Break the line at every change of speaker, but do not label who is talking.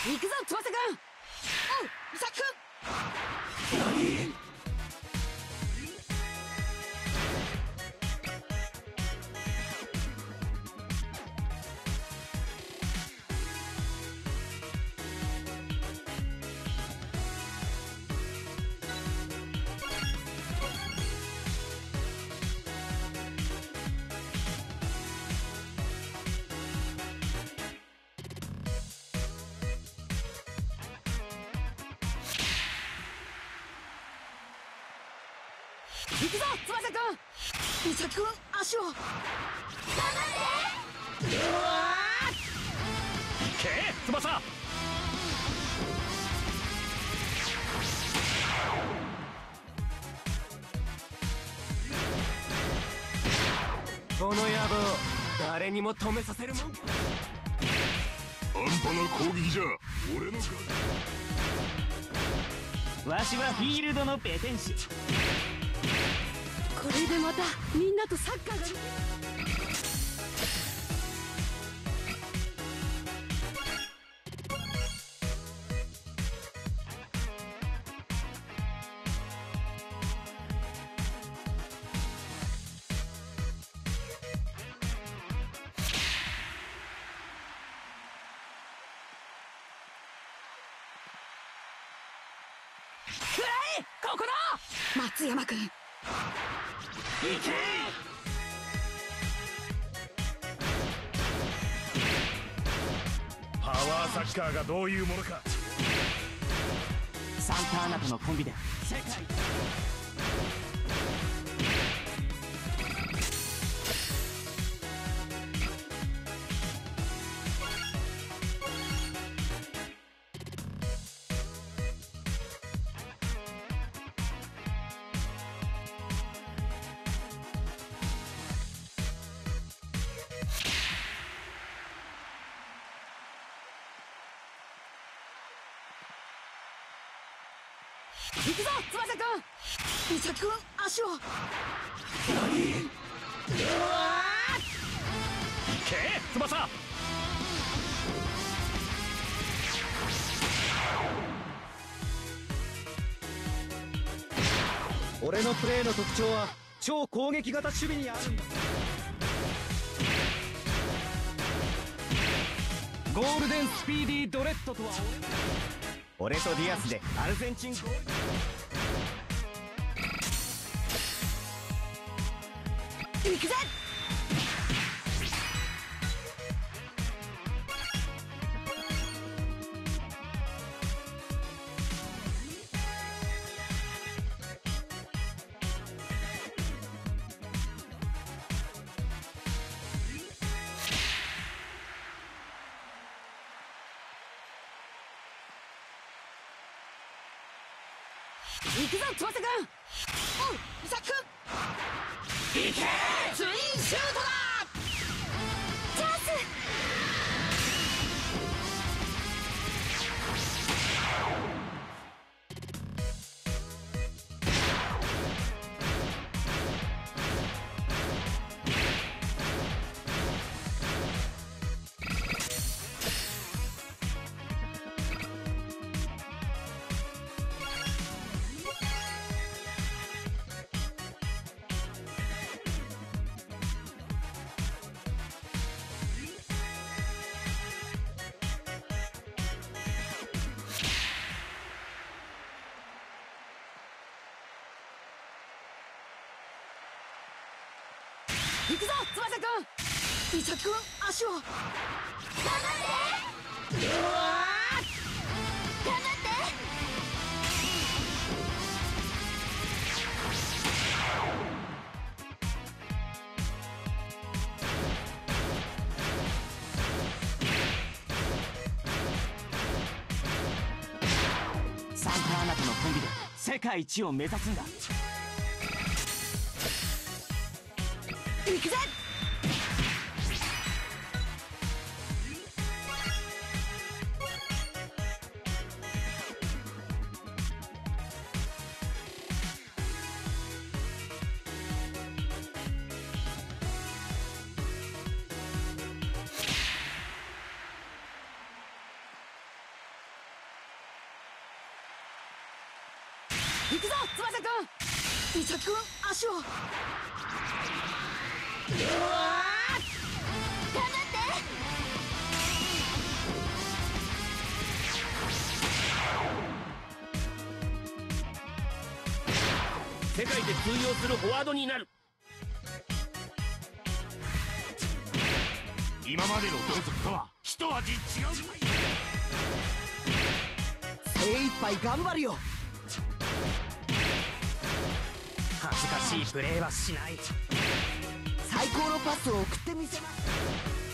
行くぞ翼くん。おう伊崎くん。何？行くぞ翼くん。伊崎くん足を頑張って。うわーけー翼。この野郎誰にも止めさせるもんか。
半端な攻撃じゃ俺の
わしはフィールドのペテン師。
これでまたみんなとサッカーができる。ここだ松山君。行け。
パワーサッカーがどういうものか。
サンターナとのコンビで世界
行くぞ翼くん。伊崎くん足を。何？うわ
ーけー翼。
俺のプレーの特徴は超攻撃型守備にあるんだ。ゴールデンスピーディードレッドとは俺とディアスでアルゼンチンゴール。
行くぜ。行くぞ翼くん。おう伊崎くん。行け。ツインシュートだ。チャンス。行くぞ翼くん。伊崎くん足を頑張って。うわー頑張って。
サンターナとのコンビで世界一を目指すんだ。
行くぜ。 君足を。うわ
頑張って。
世界で通用するフォワードになる。
今までの同族とは一味違う。
精一杯頑張るよ。
恥ずかしいプレーはしない。
最高のパスを送ってみせます。